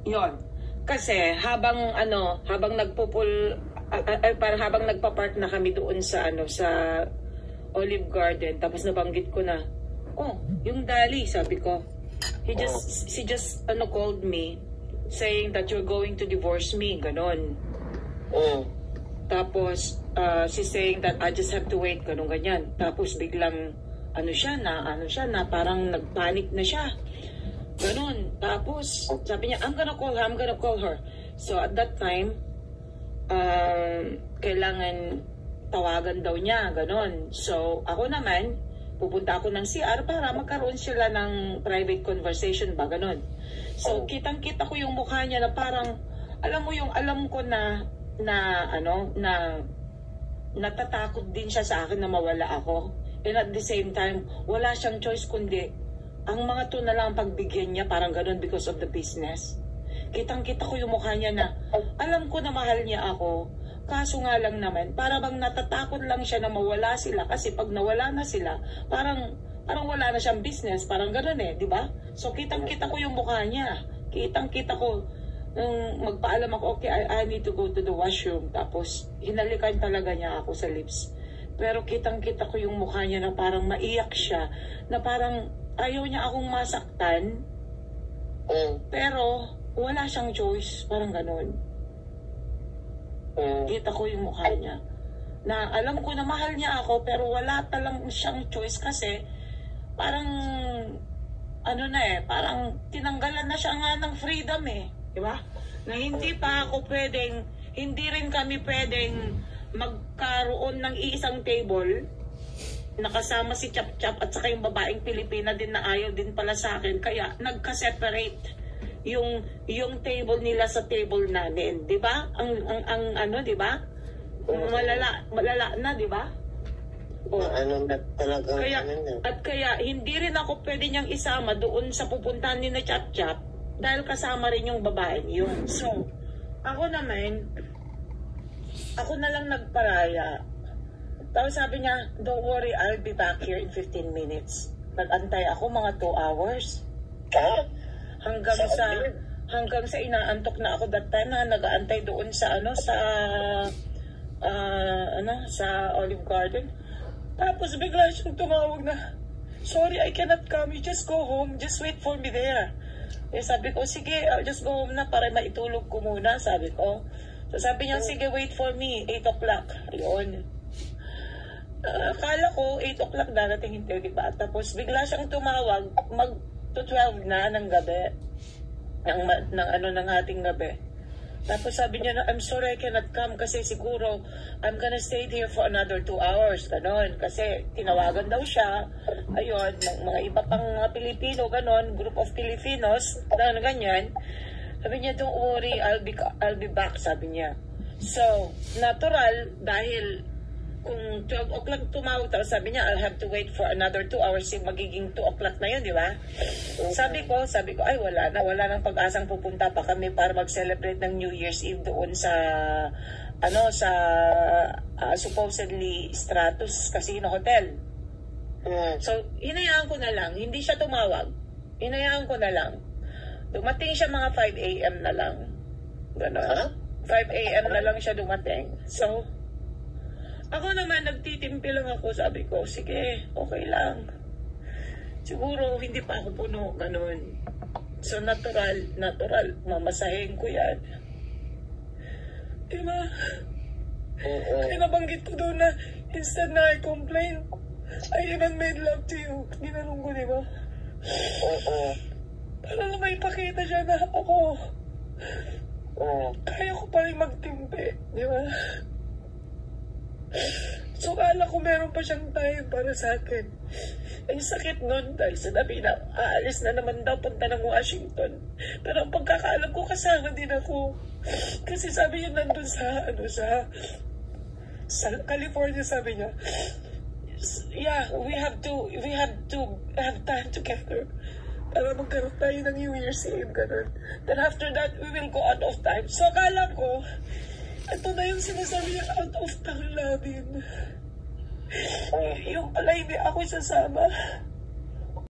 Yon. Kasi habang habang nagpa-park na kami doon sa sa Olive Garden, tapos nabanggit ko na, oh, yung Dali, sabi ko. She just called me saying that you're going to divorce me, ganon. Tapos she's saying that I just have to wait, ganon ganyan. Tapos biglang parang nagpanic na siya. Ganon. Tapos sabi niya, I'm gonna call her. So at that time, kailangan tawagan daw niya, ganon. So ako naman, pupunta ako ng CR para magkaroon sila ng private conversation ba, ganon. So kitang-kita ko yung mukha niya na parang, alam ko na natatakot din siya sa akin na mawala ako. And at the same time, wala siyang choice kundi ang mga to na lang pagbigyan niya, parang ganun, because of the business. Kitang-kita ko yung mukha niya na alam ko na mahal niya ako, kaso nga lang naman, para bang natatakot lang siya na mawala sila, kasi pag nawala na sila, parang wala na siyang business, parang ganun di ba? So kitang-kita ko yung mukha niya. Kitang-kita ko nung magpaalam ako, okay, I need to go to the washroom. Tapos hinalikan talaga niya ako sa lips. Pero kitang-kita ko yung mukha niya na parang maiyak siya, na parang ayaw niya akong masaktan. Pero wala siyang choice, parang ganun. Kita ko yung mukha niya na alam ko na mahal niya ako, pero wala talang siyang choice kasi parang parang tinanggalan na siya nga ng freedom di ba? Na hindi rin kami pwedeng magkaroon ng iisang table, nakasama si Chap Chap at saka yung babaeng Pilipina din na ayaw din pala sa akin, kaya nagka-separate yung table nila sa table namin, 'di ba? Ang 'di ba? Malala na, 'di ba? Kaya hindi rin ako pwede niyang isama doon sa pupuntahan ni na Chap Chap dahil kasama rin yung babaeng yun. So, ako na lang nagparaya. Tapos sabi niya, don't worry, I'll be back here in 15 minutes. Nag-antay ako mga 2 hours. Hanggang sa inaantok na ako that time na nag-aantay doon sa sa Olive Garden. Tapos bigla siyang tumawag na, sorry, I cannot come, you just go home, just wait for me there. Sabi ko, sige, I'll just go home na para maitulog ko muna, sabi ko. So sabi niya, sige, wait for me, 8 o'clock. Ayun. Akala ko 8 o'clock darating, hindi, diba? Tapos bigla siyang tumawag, mag-12 na ng gabi, ng ating gabi. Tapos sabi niya na, I'm sorry I cannot come kasi siguro I'm gonna stay here for another 2 hours, ganon. Kasi tinawagan daw siya, ayun, mga iba pang mga Pilipino, ganon, group of Filipinos, na ganyan. Sabi niya, don't worry, I'll be back, sabi niya. So, natural, dahil kung 12 o'clock tumawag, tapos sabi niya, I'll have to wait for another 2 hours, magiging 2 o'clock na yun, di ba? Sabi ko, ay wala nang pag-asang pupunta pa kami para mag-celebrate ng New Year's Eve doon sa supposedly Stratus Casino Hotel. So, hinayaan ko na lang, hindi siya tumawag. Hinayaan ko na lang. Dumating siya mga 5 a.m. na lang. Gano'n. 5 a.m. na lang siya dumating. So, ako naman, nagtitimpi lang ako. Sabi ko, sige, okay lang. Siguro, hindi pa ako puno. Ganun. So, natural. Mamasahin ko yan. Diba? Kaya nabanggit ko doon na instead na I complain, I even made love to you. Ginanong ko, diba? Para na may pakita siya na ako. Kaya ko pa rin magtimpi. Diba? So, kala ko meron pa siyang time para sa akin. Ang sakit nun dahil sinabi na aalis na naman daw punta ng Washington. Pero ang pagkakaalam ko, kasama din ako. Kasi sabi niya nandun sa California, sabi niya, yeah, we have to have time together para magkaroon tayo ng New Year's Eve, ganun. Then after that, we will go out of time. So, akala ko, ito na yung sinasabi niya, out of town namin. Yung pala hindi ako sasama.